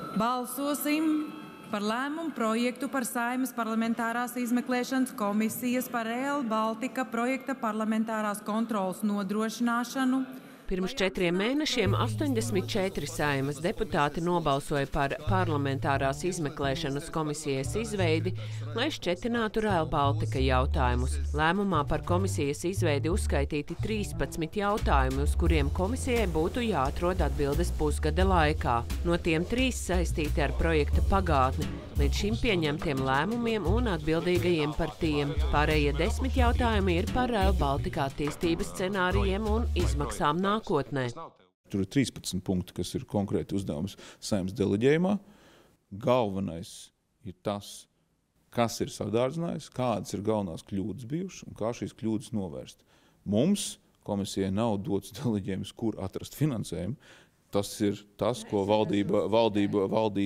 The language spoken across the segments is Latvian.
Balsosim par lēmumu projektu par Saeimas parlamentārās izmeklēšanas komisijas par Rail Baltica projekta parlamentārās kontroles nodrošināšanu. Pirms 4 mēnešiem 84 Saeimas deputāti nobalsoja par parlamentārās izmeklēšanas komisijas izveidi, lai šķetinātu Rail Baltica jautājumus. Lēmumā par komisijas izveidi uzskaitīti 13 jautājumi, uz kuriem komisijai būtu jāatrod atbildes pusgada laikā. No tiem 3 saistīti ar projekta pagātni, līdz šim pieņemtiem lēmumiem un atbildīgajiem par tiem. Pārējie 10 jautājumi ir par Rail Baltica attīstības scenārijiem un izmaksām nākotnē. Tur ir 13 punkti, kas ir konkrēti uzdevums Saeimas deleģējumā. Galvenais ir tas, kas ir sadārdzinājis, kādas ir galvenās kļūdas bijušas un kā šīs kļūdas novērst. Mums komisijai nav dots deleģējums, kur atrast finansējumu. Tas ir tas, ko valdība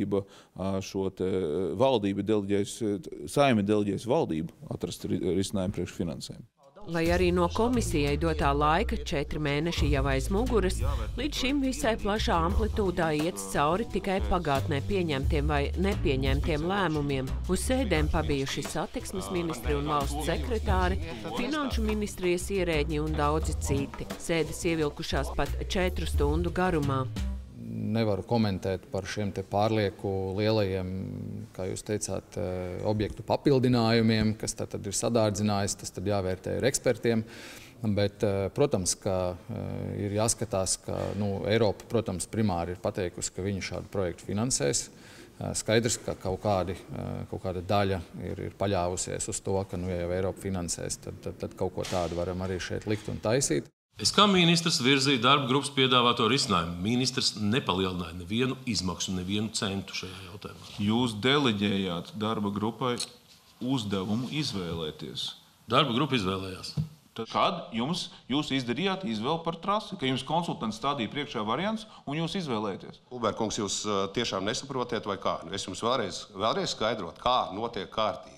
deleģēs, Saeima deleģēs valdību atrast risinājumu priekš finansējumu. Lai arī no komisijai dotā laika 4 mēneši jau aiz muguras, līdz šim visai plašā amplitūdā iet cauri tikai pagātnē pieņemtiem vai nepieņemtiem lēmumiem. Uz sēdēm pabijuši satiksmes ministri un valsts sekretāri, finanšu ministrijas ierēģi un daudzi citi. Sēdes ievilkušās pat 4 stundu garumā. Nevaru komentēt par šiem te pārlieku lielajiem, kā jūs teicāt, objektu papildinājumiem, kas tad ir sadārdzinājis, tas tad jāvērtē ar ekspertiem. Bet, protams, ka ir jāskatās, ka Eiropa, protams, primāri ir pateikusi, ka viņi šādu projektu finansēs. Skaidrs, ka kaut kāda daļa ir paļāvusies uz to, ka ja jau Eiropa finansēs, tad kaut ko tādu varam arī šeit likt un taisīt. Es kā ministrs virzīju darba grupas piedāvāto risinājumu. Ministrs nepalielināja nevienu izmaksu, nevienu centu šajā jautājumā. Jūs deleģējāt darba grupai uzdevumu izvēlēties. Darba grupa izvēlējās. Kad jūs izdarījāt izvēli par trasi, ka jums konsultants stādīja priekšā variants un jūs izvēlēties? Kulberkungs, jūs tiešām nesaprotiet vai kā? Es jums vēlreiz skaidrot, kā notiek kārtība.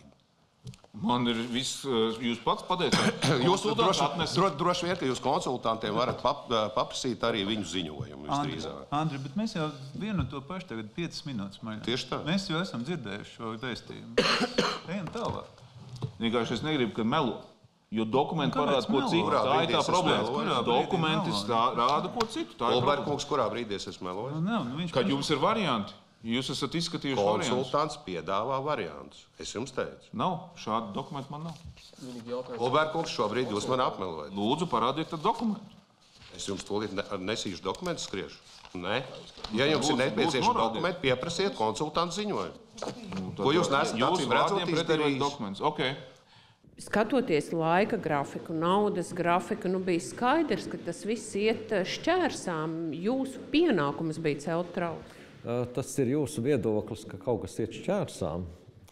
Man ir viss, jūs pats pateicāt. Jūs droši vien, ka jūs konsultantiem varat paprasīt arī viņu ziņojumu visdrīzāk. Andri, bet mēs jau vienu to pašu tagad 5 minūtes maļā. Tieši tā. Mēs jau esam dzirdējuši šo vēstījumu. Ejam tālāk. Vienkārši es negribu, ka melo. Jo dokumenti parāda ko citu. Tā ir tā problēma. Dokumenti rāda ko citu. Kulberkungs, kurā brīdī es meloju? Kad jums ir varianti. Jūs esat izskatījuši variantus. Konsultants piedāvā variantus. Es jums teicu. Nav. Šādu dokumentu man nav. Kulberkungs, šobrīd jūs man apmelojat. Lūdzu, parādiet tad dokumentu. Es jums tūlīt nesīšu dokumentus skriešu. Nē. Ja jums ir nepieciešami dokumenti, pieprasiet konsultantu ziņojumu. Ko jūs nesat acīm redzot izdarījis? Okay. Skatoties laika grafiku, naudas grafiku, bija skaidrs, ka tas viss iet šķērsām. Jūsu pienākums bija celt trauku. Tas ir jūsu viedoklis, ka kaut kas iet šķērsām.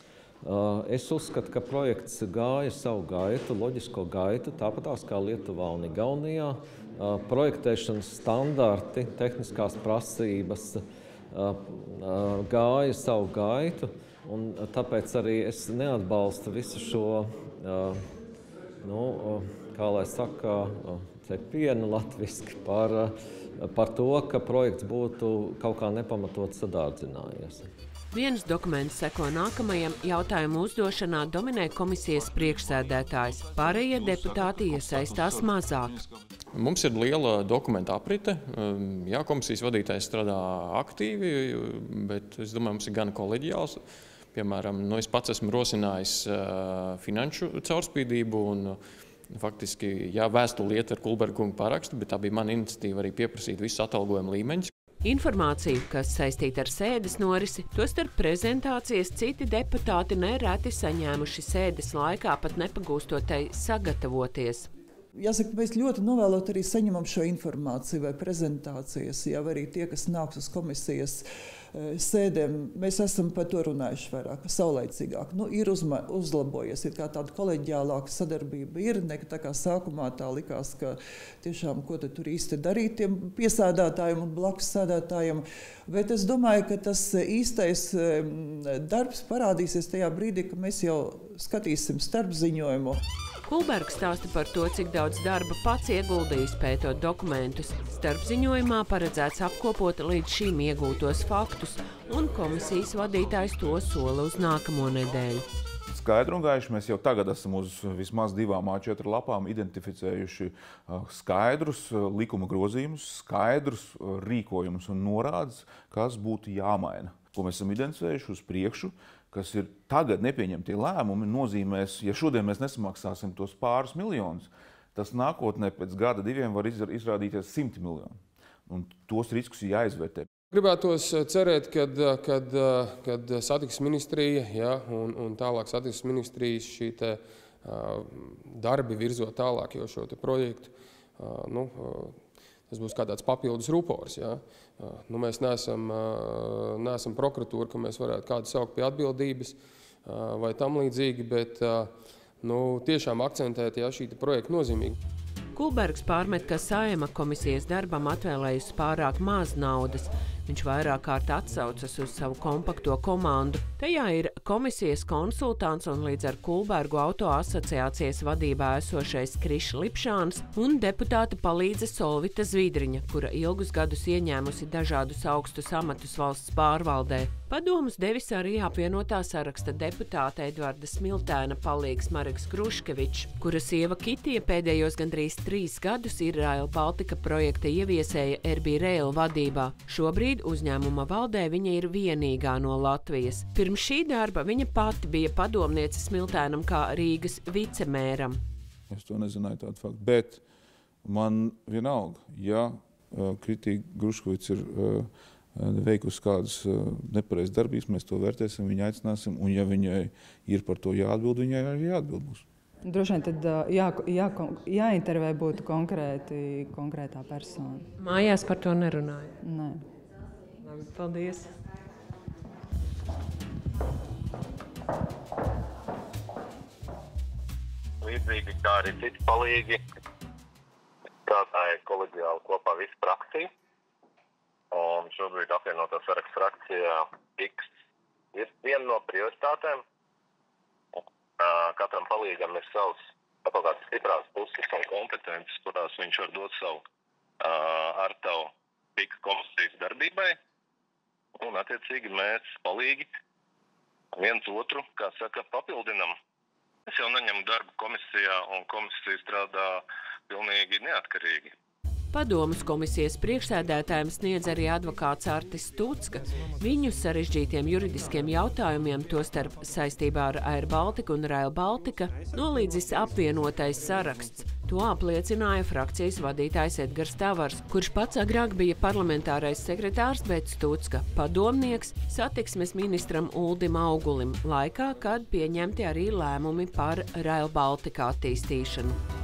Es uzskatu, ka projekts gāja savu gaitu, loģisko gaitu, tāpatās kā Lietuvā un Igaunijā. Projektēšanas standarti, tehniskās prasības gāja savu gaitu, un tāpēc arī es neatbalstu visu šo, kā lai saka, cepienu latviski par to, ka projekts būtu kaut kā nepamatot sadārdzinājies. Viens dokuments seko nākamajam, jautājumu uzdošanā dominē komisijas priekšsēdētājs. Pārējie deputāti iesaistās mazāk. Mums ir liela dokumenta aprite. Jā, komisijas vadītājs strādā aktīvi, bet es domāju, mums ir gan koleģiāls. Piemēram, es pats esmu rosinājis finanšu caurspīdību un faktiski, jā, vēstuli iet ar Kulberkungu parakstu, bet tā bija mana iniciatīva arī pieprasīt visus atalgojumu līmeņus. Informāciju, kas saistīta ar sēdes norisi, tostarp prezentācijas citi deputāti nereti saņēmuši sēdes laikā, pat nepagūstot tai sagatavoties. Jāsaka, mēs ļoti novēlot arī saņemam šo informāciju vai prezentācijas, jau arī tie, kas nāks uz komisijas sēdēm, mēs esam par to runājuši vairāk, saulaicīgāk. Ir uzlabojies, ir kā tāda koleģiālāka sadarbība ir, nekā tā kā sākumā tā likās, ka tiešām, ko tad tur īsti darīt tiem piesādātājiem un blakus sēdētājiem. Bet es domāju, ka tas īstais darbs parādīsies tajā brīdī, ka mēs jau skatīsim starpziņojumu. Kulbergs stāsta par to, cik daudz darba pats ieguldījis pētot dokumentus. Starp ziņojumā paredzēts apkopot līdz šīm iegūtos faktus, un komisijas vadītājs to sola uz nākamo nedēļu. Skaidri un gaiši mēs jau tagad esam uz vismaz 2 A4 lapām identificējuši skaidrus likuma grozījumus, skaidrus rīkojumus un norādes, kas būtu jāmaina. Ko mēs esam identificējuši uz priekšu, kas ir tagad nepieņemtie lēmumi, nozīmēs, ja šodien mēs nesamaksāsim tos pāris miljonus, tas nākotnē pēc gada 2 var izrādīties 100 miljoni. Un tos riskus ir jāizvērtē. Gribētos cerēt, kad satiksmes ministrija un tālāk satiksmes ministrijas šī darbi virzot tālāk jau šo projektu, tas būs kā tāds papildus rupors. Ja? Mēs neesam prokuratūra, ka mēs varētu kādu saukt pie atbildības vai tam līdzīgi, bet tiešām akcentēt šī projekta nozīmīga. Kulbergs pārmet, ka Saeima komisijas darbam atvēlējusi pārāk maz naudas. Viņš vairāk kārt atsaucas uz savu kompakto komandu. Tajā ir komisijas konsultants un līdz ar Kulbergu auto asociācijas vadībā esošais Krišs Lipšāns un deputāta palīdze Solvita Zvidriņa, kura ilgus gadus ieņēmusi dažādus augstus amatus valsts pārvaldē. Padomus devis arī apvienotā saraksta deputāte Edvarda Smiltēna palīgs Mareks Kruškevičs, kura sieva Kitija pēdējos gandrīz 3 gadus ir Rail Baltica projekta ieviesēja RB Rail vadībā. Šobrīd uzņēmuma valdē viņa ir vienīgā no Latvijas. Pirms šī darba viņa pati bija padomniece Smiltēnam kā Rīgas vicemēram. Es to nezināju tādu faktu, bet man vienalga, ja Kitija Kruškevičs ir veikusi kādas nepareizas darbības, mēs to vērtēsim, viņu aicināsim, un ja viņai ir par to jāatbild, viņai arī jāatbild būs. Droši vien tad jāintervē būtu konkrētā persona. Mājās par to nerunāja? Nē. Labi, paldies. Līdzīgi kā arī citi palīgi, strādāja koleģiāli kopā visu frakciju. Un šobrīd apvienotā saraksta frakcijā X ir viena no prioritātēm. Katram palīgam ir savs kaut kādas stiprās puses un kompetences, kurās viņš var dot savu artavu PIK komisijas darbībai. Un attiecīgi mēs palīgi viens otru, kā saka, papildinam. Es jau neņemu darbu komisijā un komisija strādā pilnīgi neatkarīgi. Padomus komisijas priekšsēdētājiem sniedz arī advokāts Artis Stucka. Viņu sarežģītiem juridiskiem jautājumiem, tostarp saistībā ar Air Baltica un Rail Baltica, nolīdzis apvienotais saraksts. To apliecināja frakcijas vadītājs Edgars Tavars, kurš pats agrāk bija parlamentārais sekretārs, bet Stucka padomnieks satiksmes ministram Uldim Augulim, laikā, kad pieņemti arī lēmumi par Rail Baltica attīstīšanu.